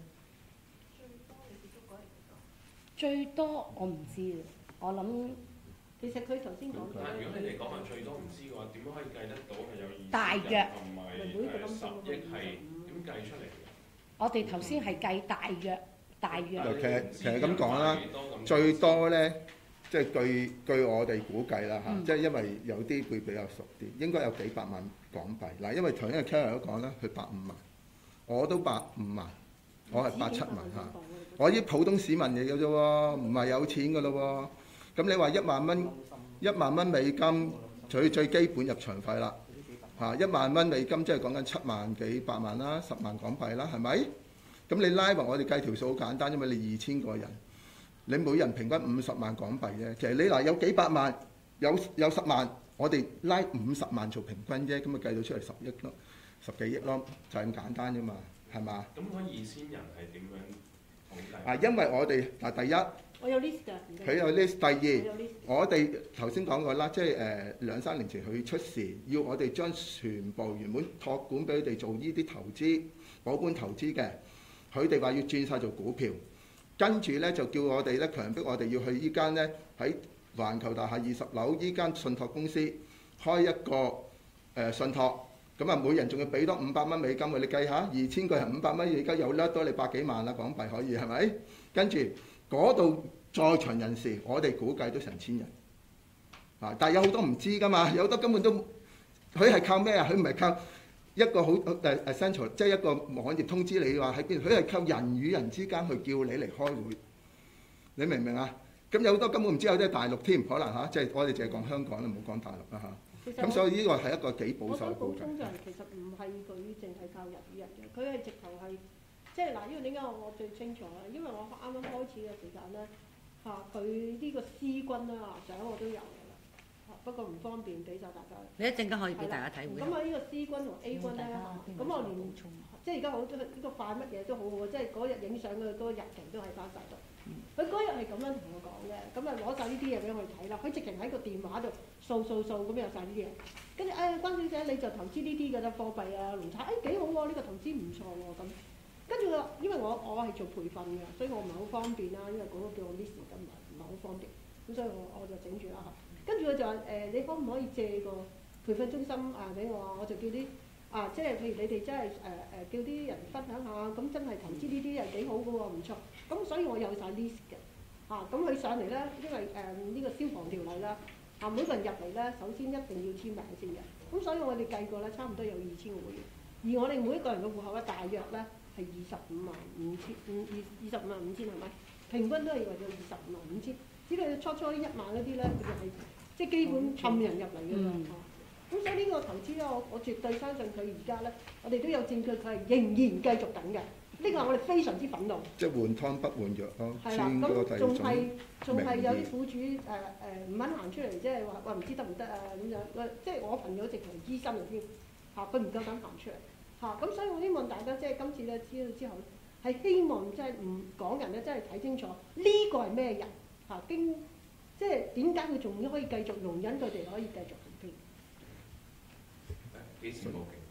最多我唔知啊，我諗。 其實佢頭先講但係如果你哋講話最多唔知嘅話，點樣可以計得到係有大約同埋10億係點計出嚟嘅？ 我哋頭先係計大約。 其實咁講啦，最多咧，即係據我哋估計啦嚇，即係因為有啲會比較熟啲，應該有幾百萬港幣。嗱，因為頭先阿 Karen 都講啦，佢150萬，我都150萬，我係87萬嚇。我啲普通市民嚟嘅啫喎，唔係有錢嘅咯喎。咁你話1萬蚊美金最基本入場費啦嚇，1萬蚊美金即係講緊7萬幾8萬啦，10萬港幣啦，係咪？咁你拉勻我哋計條數好簡單，因為你2000個人，你每人平均50萬港幣啫。其實你嗱有幾百萬，有10萬，我哋拉50萬做平均啫，咁咪計到出嚟10億咯，10幾億咯，就係咁簡單啫嘛，係嘛？ 咁嗰2000人係點樣統計？ 因為我哋第一。 我有 list 㗎。 佢有 list。第二，我哋頭先講過啦，即係2-3年前佢出事，要我哋將全部原本託管俾佢哋做呢啲投資、保本投資嘅，佢哋話要轉晒做股票，跟住咧就叫我哋咧強迫我哋要去依間咧喺環球大廈20樓依間信託公司開一個信託，咁啊每人仲要俾多500蚊美金喎，你計下2000個人500蚊，而家有甩多你百幾萬啦港幣可以係咪？跟住。嗰度在場人士，我哋估計都成1000人，但係有好多唔知㗎嘛，有好多根本都，佢係靠咩啊？佢唔係靠一個好essential，即係一個網頁通知你話喺邊，佢係靠人與人之間去叫你嚟開會，你明唔明啊？咁有好多根本唔知，有啲係大陸添，可能即係我哋淨係講香港啦，唔好講大陸啦嚇。咁所以呢個係一個幾保守嘅估計。 我想補充就係其實唔係佢淨係靠人與人嘅，佢係直頭係。即係嗱，因為點解我最清楚咧？因為我啱啱開始嘅時間咧，佢呢個 C 軍啦獎我都有㗎啦，不過唔方便俾晒大家。 你一陣間可以俾大家睇會。 咁啊，呢個 C 軍同 A 軍咧，咁我連即係而家好多呢個快乜嘢都好好，即係嗰日影相嘅嗰個日期都喺翻晒度。佢嗰日係咁樣同我講嘅，咁啊攞晒呢啲嘢俾我哋睇啦。佢直情喺個電話度掃咁有晒呢啲嘢。跟住關小姐你就投資呢啲㗎啦，貨幣啊、農產，幾好喎！呢個投資唔錯喎咁。跟住因為我係做培訓嘅，所以我唔係好方便啦。因為嗰個叫我 miss 咁唔係好方便，咁所以我就整住啦嚇。跟住佢就話你可唔可以借個培訓中心俾我啊？我就叫啲即係譬如你哋真係叫啲人分享下，咁真係投資呢啲係幾好嘅喎，唔錯。咁所以我有晒 list 嘅咁佢上嚟咧，因為呢個消防條例啦每個人入嚟咧，首先一定要簽名先嘅。咁所以我哋計過咧，差唔多有2000個會員，而我哋每一個人嘅戶口咧，大約咧。係25萬5千係咪？平均都係為咗25萬5千。只係初呢1萬嗰啲咧，佢就係即係基本氹人入嚟㗎嘛。咁所以呢個投資咧，我絕對相信佢而家咧，我哋都有證據佢係仍然繼續等嘅。呢個係我哋非常之憤怒。即係換湯不換藥咯。係啦，咁仲係有啲苦主唔肯行出嚟，即係話唔知得唔得啊咁樣。即係我朋友直頭醫生嚟添佢唔夠膽行出嚟。咁所以我希望大家即係今次咧知道之後，係希望即係唔港人咧真係睇清楚呢個係咩人即係點解佢仲可以繼續容忍佢哋可以繼續行騙？ 幾時報警？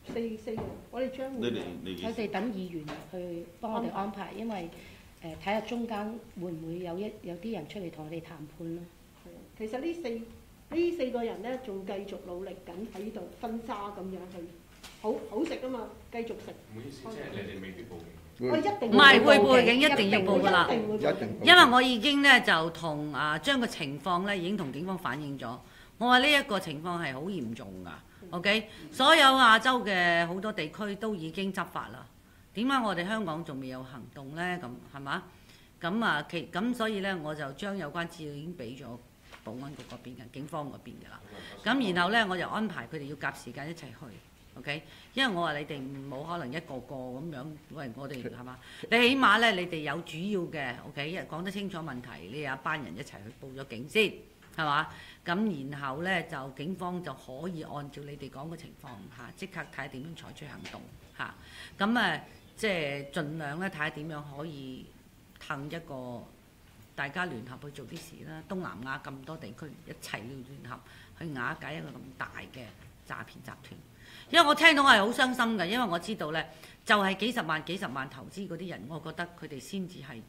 四個，我哋將會我哋等議員去幫我哋安排，因為睇下中間會唔會有啲人出嚟同我哋談判咯。 其實呢四個人咧，仲繼續努力緊喺度分揸咁樣去，好食啊嘛，繼續食。 唔好意思，即係你哋未必報警。 我一定唔係會報警，一定要報㗎啦。 一定因為我已經咧就同將個情況咧已經同警方反映咗，我話呢一個情況係好嚴重㗎。OK， 所有亞洲嘅好多地區都已經執法啦。點解我哋香港仲未有行動咧？咁係嘛？咁所以咧我就將有關資料已經俾咗保安局嗰邊嘅警方嗰邊㗎啦。咁然後咧我就安排佢哋要夾時間一齊去。OK， 因為我話你哋冇可能一個個咁樣，喂我哋係嘛？你起碼咧，你哋有主要嘅 OK， 講得清楚問題，你有一班人一齊去報咗警先，係嘛？咁然後咧就警方就可以按照你哋講嘅情況即刻睇下點樣採取行動嚇。咁即係盡量咧睇下點樣可以騰一個大家聯合去做啲事啦。東南亞咁多地區一齊要聯合去瓦解一個咁大嘅詐騙集團。因為我聽到我係好傷心嘅，因為我知道咧，就係幾十萬投資嗰啲人，我覺得佢哋先至係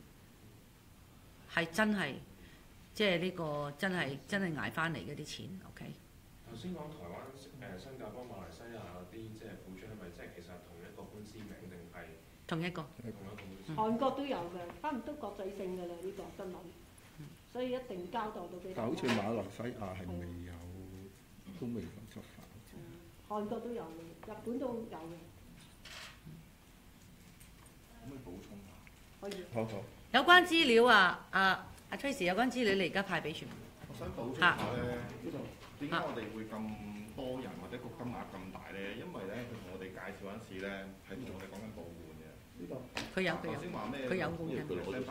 真係，即係呢個真係捱翻嚟嗰啲錢。OK。 頭先講台灣、新加坡、馬來西亞嗰啲即係苦主係咪即係其實係同一個公司名定係？ 同一個。 韓國都有嘅，差唔多國際性㗎啦呢個新聞，所以一定交代到俾大家。 但好似馬來西亞係未有，都未有執法。 韓國都有嘅，日本都有嘅。 可唔可以補充下？ 可以。 好。 有關資料阿 Tracy 有關資料，你而家派俾傳媒。 我想補充下咧，點解我哋會咁多人或者個金額咁大咧？因為咧，佢同我哋介紹嗰陣時咧，係同我哋講緊保換嘅。呢個佢有。 頭先話咩？ 佢有保嘅。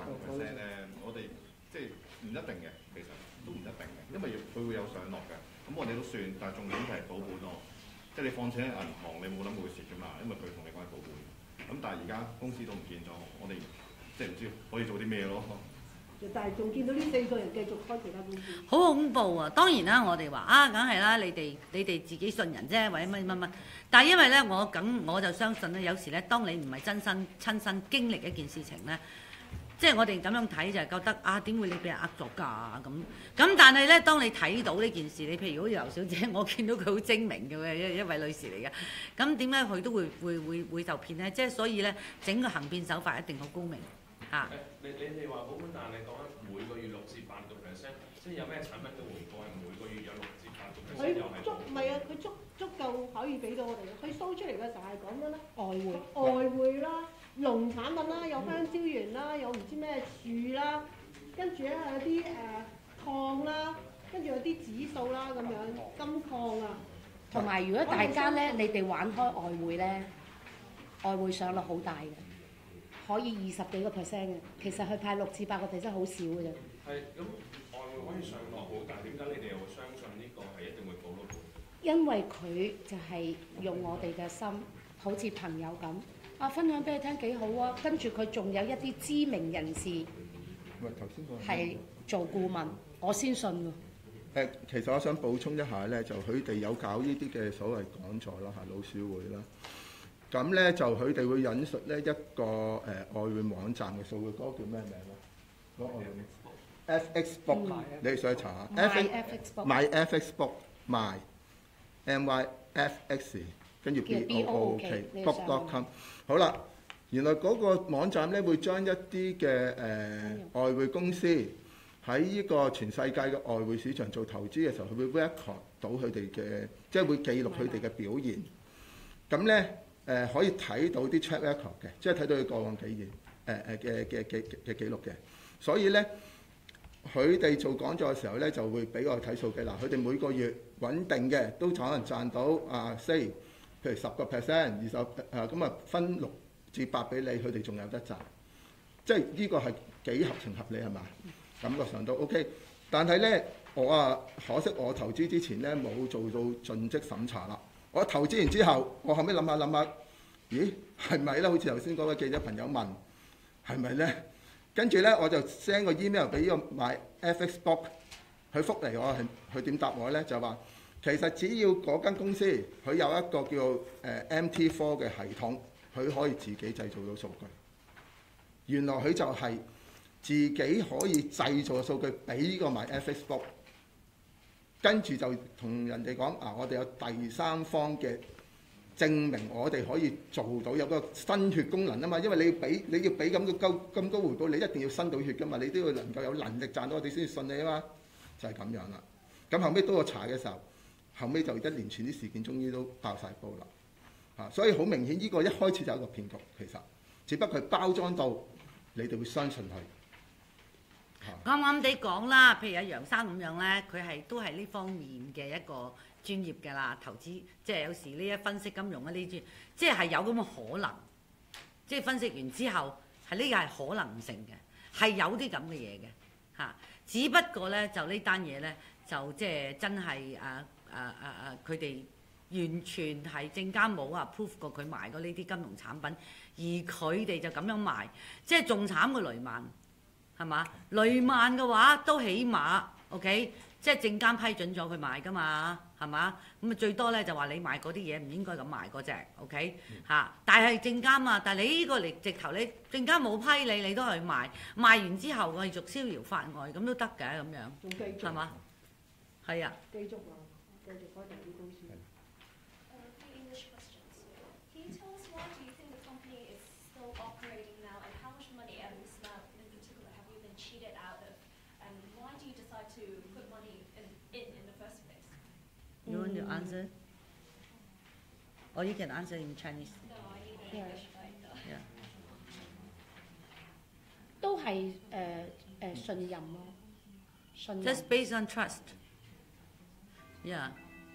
8%咧，我哋即係唔一定嘅，其實都唔一定嘅，因為佢會有上落嘅。咁我哋都算，但係重點就係保本咯。即係你放錢喺銀行，你冇諗會蝕㗎嘛，因為佢同你講係保本。咁但係而家公司都唔見咗，我哋即係唔知可以做啲咩咯。 但係仲見到呢4個人繼續開其他公司。好恐怖啊！當然啦，我哋話梗係啦，你哋自己信人啫，或者乜。但係因為咧，我就相信咧，有時咧，當你唔係親身經歷一件事情咧。即係我哋咁樣睇就係覺得點會你俾人呃咗㗎咁？但係咧，當你睇到呢件事，你譬如好似劉小姐，我見到佢好精明嘅一位女士嚟嘅。咁點解佢都會受騙咧？即係所以咧，整個行騙手法一定好高明嚇。 你哋話保本，但係你講緊每個月6至8%，即係有咩產品嘅回報係每個月有6至8%又係？ 佢足夠可以俾到我哋。佢 show 出嚟嘅時候係講緊咧外匯啦。農產品啦，有香蕉園啦，有唔知咩樹啦，跟住咧有啲礦啦，跟住有啲指數啦咁樣，金礦啊。 同埋如果大家咧，你哋玩開外匯咧，外匯上落好大嘅，可以20幾個%嘅，其實佢派6至8%好少嘅啫。 係咁，外匯可以上落好大，點解你哋又會相信呢個係一定會保到本？ 因為佢就係用我哋嘅心，好似朋友咁。分享俾你聽幾好啊！跟住佢仲有一啲知名人士係做顧問，我先信喎。 其實我想補充一下咧，就佢哋有搞呢啲嘅所謂講座啦，老鼠會啦。咁咧就佢哋會引述咧一個外匯網站嘅數據，嗰個叫咩名咧？嗰個 FXbook，你哋想查下 MyFXbook MyFX。跟住 book.com 好啦，原來嗰個網站咧會將一啲嘅外匯公司喺呢個全世界嘅外匯市場做投資嘅時候，佢會 record 到佢哋嘅，即係會記錄佢哋嘅表現。咁咧可以睇到啲 track record 嘅，即係睇到佢過往幾年嘅記錄嘅。所以咧佢哋做講座嘅時候咧就會俾我睇數據啦。佢哋每個月穩定嘅都可能賺到say。譬如10%、20%咁啊，分6至8俾你，佢哋仲有得賺，即係呢個係幾合情合理係嘛？感覺上都 OK， 但係咧我可惜我投資之前咧冇做到盡職審查啦。我投資完之後，我後尾諗下，咦係咪咧？好似頭先嗰位記者朋友問係咪咧？跟住咧我就 send 個 email 俾呢個買 FXbook，佢覆嚟我係佢點答我咧？就話其其實只要嗰間公司佢有一個叫MT4 嘅系統，佢可以自己製造到數據。原來佢就係自己可以製造嘅數據俾呢個賣 Facebook， 跟住就同人哋講我哋有第三方嘅證明，我哋可以做到有個新血功能啊嘛。因為你要俾咁高回報，你一定要新到血噶嘛，你都要能夠有能力賺到我哋先至信你啊嘛，就係咁樣啦。咁後尾到我查嘅時候，後尾就一連串啲事件終於都爆晒煲啦。所以好明顯呢個一開始就係一個騙局，其實只不過係包裝到你哋會相信佢。 啱啱地講啦，譬如阿楊生咁樣咧，佢都係呢方面嘅一個專業嘅啦，投資即係有時呢一分析金融啊呢啲，即係有咁嘅可能，即係分析完之後係呢個係可能性嘅，係有啲咁嘅嘢嘅嚇。只不過咧就呢單嘢咧就即係真係佢哋完全係證監冇approve過佢賣過呢啲金融產品，而佢哋就咁樣賣，即係仲慘過雷曼。係嘛？雷曼嘅話都起碼 OK， 即係證監批准咗佢賣㗎嘛，係嘛？咁啊最多咧就話你賣嗰啲嘢唔應該咁賣嗰隻 OK 嚇。但係證監但係你呢個嚟直頭你證監冇批你都去賣，賣完之後繼續逍遙法外咁都得嘅咁樣，係嘛？係啊。 繼續開第啲公司。 You want to answer? Or you can answer in Chinese. No, I need English. Yeah. 都係信任咯，信任。 Just based on trust. Yeah.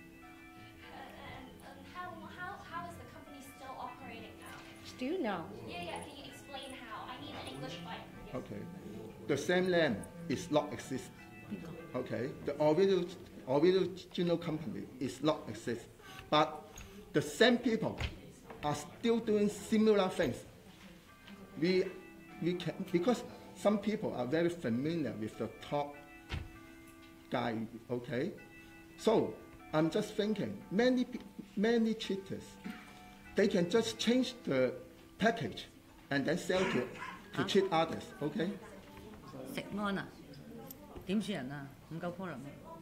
How is the company still operating now? Still now. Yeah. Can you explain how? I need an English bite. Okay. The same name is not exist. Okay. The original company is not exist, but the same people are still doing similar things. We can, because some people are very familiar with the top guy. Okay, so I'm just thinking many cheaters, they can just change the package and then sell to cheat others. Okay. 食安啊？點算人啊？唔夠 quorum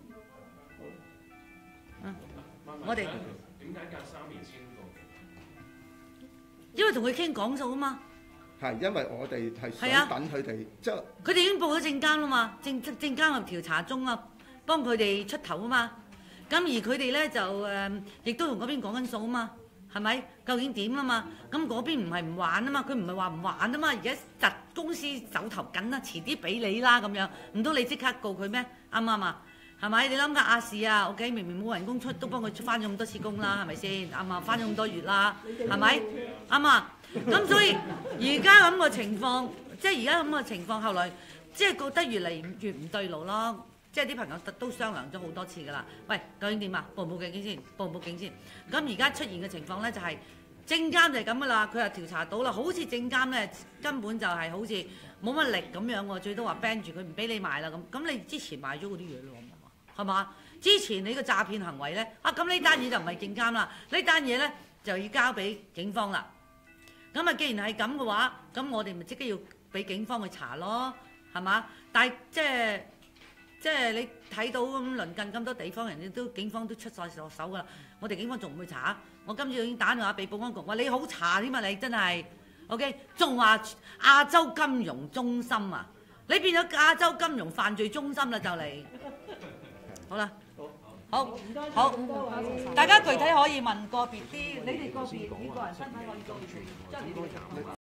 我哋點解隔3年先告？ 因為同佢傾講數啊嘛。 係因為我哋係想等佢哋，即係佢哋已經報咗證監啦嘛，證監係調查中啊，幫佢哋出頭啊嘛。咁而佢哋咧就亦都同嗰邊講緊數啊嘛，係咪？究竟點啊嘛？咁嗰邊唔係唔還啊嘛，佢唔係話唔還啊嘛，而家實公司手頭緊啦，遲啲俾你啦咁樣，唔通你即刻告佢咩？啱唔啱啊？係咪？你諗下亞視啊 ，OK， 明明冇人工出，都幫佢出翻咗咁多次工啦，係咪先？啱啊，翻咗咁多月啦，係咪？啱啊。咁所以而家咁嘅情況，即係而家咁嘅情況，後來即係覺得越嚟越唔對路咯。即係啲朋友都商量咗好多次㗎啦。喂，究竟點啊？報唔報警先？報唔報警先？咁而家出現嘅情況咧就係證監就係咁㗎啦，佢又調查到啦，好似證監咧根本就係好似冇乜力咁樣喎，最多話 ban 住佢唔俾你賣啦咁。咁你之前賣咗嗰啲嘢咯。係嘛？之前你個詐騙行為咧，咁呢單嘢就唔係證監啦，呢單嘢咧就要交俾警方啦。咁啊，既然係咁嘅話，咁我哋咪即刻要俾警方去查咯，係嘛？但係即係你睇到咁鄰近咁多地方，人哋都警方都出晒手㗎啦。我哋警方仲唔去查？我今次已經打電話俾保安局，話你好查添啊！你真係 OK， 仲話亞洲金融中心啊，你變咗亞洲金融犯罪中心啦就嚟。好啦，好，大家具體可以問個別啲，你哋個別每個人身份可以告住，將你哋